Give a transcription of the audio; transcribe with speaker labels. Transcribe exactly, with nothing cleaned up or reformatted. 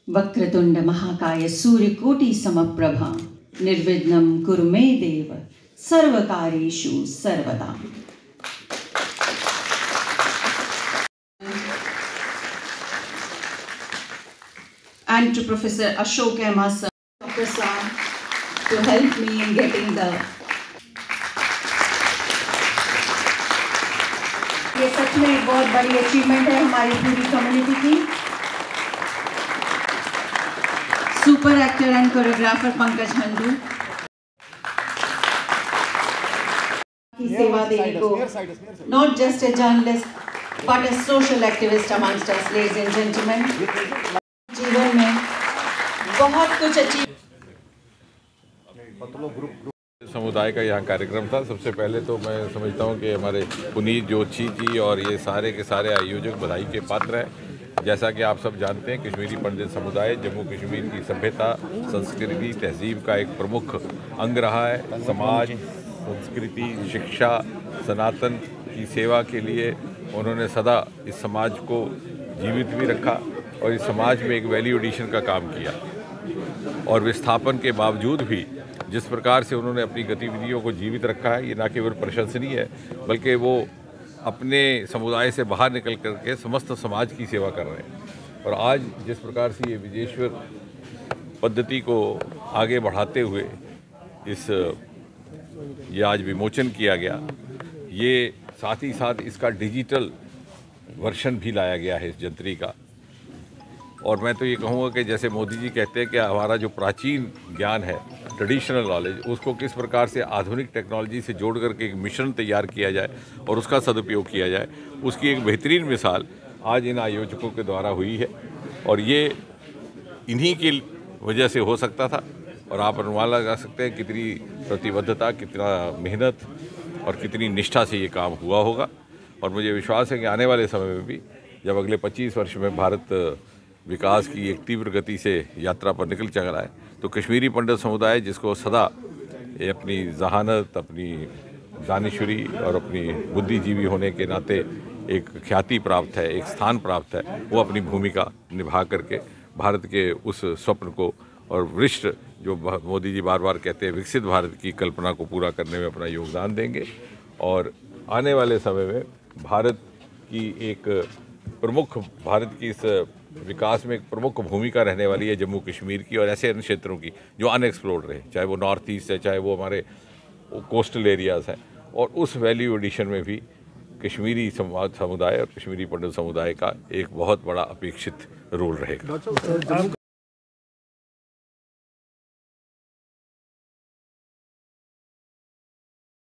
Speaker 1: वक्रतुंड महाकाय सूर्यकोटि समप्रभा निर्विघ्नं कुरु मे देव सर्वकार्येषु सर्वदा। And to Professor Ashok M. Sir, Prasad, to help me in getting the. ये सच में एक बहुत बड़ी अचीवमेंट है हमारी पूरी कम्युनिटी की। Super actor and choreographer Pankaj Handoo की सेवा देने को, not just a journalist but a social activist amongst us, ladies and gentleman. जीवन में बहुत कुछ अचीव।
Speaker 2: समुदाय का यहाँ कार्यक्रम था। सबसे पहले तो मैं समझता हूँ कि हमारे पुनीत जोशी जी और ये सारे के सारे आयोजक बधाई के पात्र हैं। जैसा कि आप सब जानते हैं, कश्मीरी पंडित समुदाय जम्मू कश्मीर की सभ्यता, संस्कृति, तहजीब का एक प्रमुख अंग रहा है। समाज, संस्कृति, शिक्षा, सनातन की सेवा के लिए उन्होंने सदा इस समाज को जीवित भी रखा और इस समाज में एक वैल्यू एडिशन का काम किया। और विस्थापन के बावजूद भी जिस प्रकार से उन्होंने अपनी गतिविधियों को जीवित रखा है, ये न केवल प्रशंसनीय है बल्कि वो अपने समुदाय से बाहर निकल करके समस्त समाज की सेवा कर रहे हैं। और आज जिस प्रकार से ये विजेश्वर पद्धति को आगे बढ़ाते हुए इस ये आज विमोचन किया गया, ये साथ ही साथ इसका डिजिटल वर्जन भी लाया गया है इस जंतरी का। और मैं तो ये कहूँगा कि जैसे मोदी जी कहते हैं कि हमारा जो प्राचीन ज्ञान है, ट्रेडिशनल नॉलेज, उसको किस प्रकार से आधुनिक टेक्नोलॉजी से जोड़ करके एक मिशन तैयार किया जाए और उसका सदुपयोग किया जाए, उसकी एक बेहतरीन मिसाल आज इन आयोजकों के द्वारा हुई है। और ये इन्हीं की वजह से हो सकता था। और आप अनुमान लगा सकते हैं कितनी प्रतिबद्धता, कितना मेहनत और कितनी निष्ठा से ये काम हुआ होगा। और मुझे विश्वास है कि आने वाले समय में भी जब अगले पच्चीस वर्ष में भारत विकास की एक तीव्र गति से यात्रा पर निकल चल रहा है, तो कश्मीरी पंडित समुदाय जिसको सदा अपनी जहानत, अपनी दानिशुरी और अपनी बुद्धिजीवी होने के नाते एक ख्याति प्राप्त है, एक स्थान प्राप्त है, वो अपनी भूमिका निभा करके भारत के उस स्वप्न को और वरिष्ठ जो मोदी जी बार बार कहते हैं विकसित भारत की कल्पना को पूरा करने में अपना योगदान देंगे। और आने वाले समय में भारत की एक प्रमुख भारत की इस विकास में एक प्रमुख भूमिका रहने वाली है जम्मू कश्मीर की और ऐसे अन्य क्षेत्रों की जो अनएक्सप्लोर्ड रहे, चाहे वो नॉर्थ ईस्ट है, चाहे वो हमारे कोस्टल एरियाज़ हैं। और उस वैल्यू एडिशन में भी कश्मीरी समाज समुदाय और कश्मीरी पंडित समुदाय का एक बहुत बड़ा अपेक्षित रोल रहेगा।